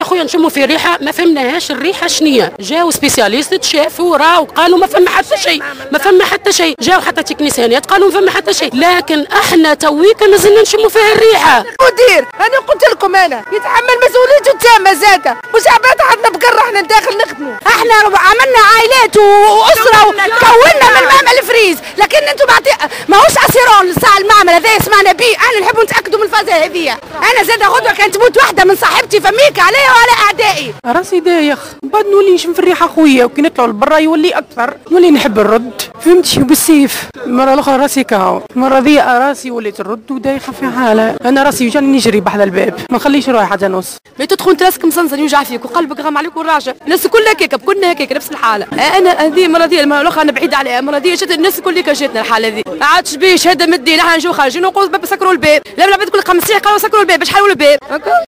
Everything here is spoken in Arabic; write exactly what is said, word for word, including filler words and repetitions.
اخويا نشموا في ريحه ما فهمناهاش الريحه شنية. جاو سبيسياليست شافوا راو قالوا ما فما حتى شيء، ما فما حتى شيء. جاو حتى تكنيسيانات قالوا ما فما حتى شيء، لكن احنا تويك نزلنا نشموا فيها الريحه. مدير انا قلت لكم انا يتحمل مسؤوليته التامه زاده، وشعبات عندنا بقره احنا داخل نخدموا. احنا عملنا عائلات واسره وكونا من معمل فريز، لكن انتم ماهوش اسيرون لساعه المعمل هذا سمعنا به. احنا نحبوا نتاكدوا من الفازه هذه. انا زاده غدوه كانت تموت واحده من صاحبتي فميك عليها وعلى اعدائي. راسي دايخ بعد نولي نشم في الريحه خويا، وكي نطلعوا لبرا يولي اكثر، نولي نحب الرد فهمتي بالسيف. المره الاخرى راسي كاو، المره ذي راسي وليت الرد ودايخه في حاله. انا راسي يوجعني نجري بحذا الباب ما نخليش روحي حاجه نص. ما تدخل راسك مصنصن يوجع فيك وقلبك غام عليك والراجع. الناس كلها هكاك كلنا هكاك نفس الحاله. انا هذه المره ذي المره الاخرى انا بعيده عليها، المره ذي جات الناس الكل جاتنا الحاله ذي. ما عادش بيه شهاده من الدين، احنا نجيو خارجين ونقول الباب سكروا الباب. لا لا تقول خمس ساعات قالوا سكروا الباب باش حلوا الباب.